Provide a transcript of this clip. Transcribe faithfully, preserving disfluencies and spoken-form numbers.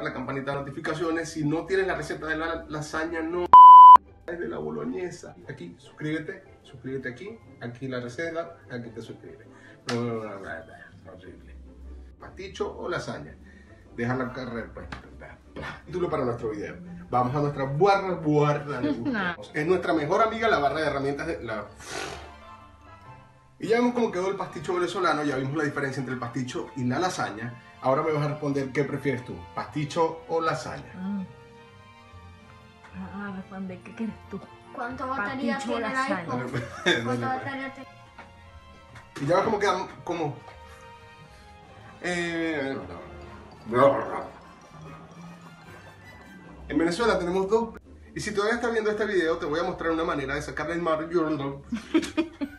la campanita de notificaciones. Si no tienes la receta de la lasaña, no es de la boloñesa. Aquí, suscríbete, suscríbete aquí, aquí la receta, aquí te suscribes. Horrible. Pasticho o lasaña. Deja la carrera, pues. Título para nuestro video. Vamos a nuestra barra, barra de gustos. Es nuestra mejor amiga la barra de herramientas de la... Y ya vemos cómo quedó el pasticho venezolano, ya vimos la diferencia entre el pasticho y la lasaña. Ahora me vas a responder qué prefieres tú, pasticho o lasaña. Mm. Ah, responder qué quieres tú. ¿Cuánto batería Pasticho o tiene el lasaña. iPhone? ¿Cuánto batería tiene? Y ya ves cómo queda, como... Eh... En Venezuela tenemos dos... Y si todavía estás viendo este video, te voy a mostrar una manera de sacarle el mar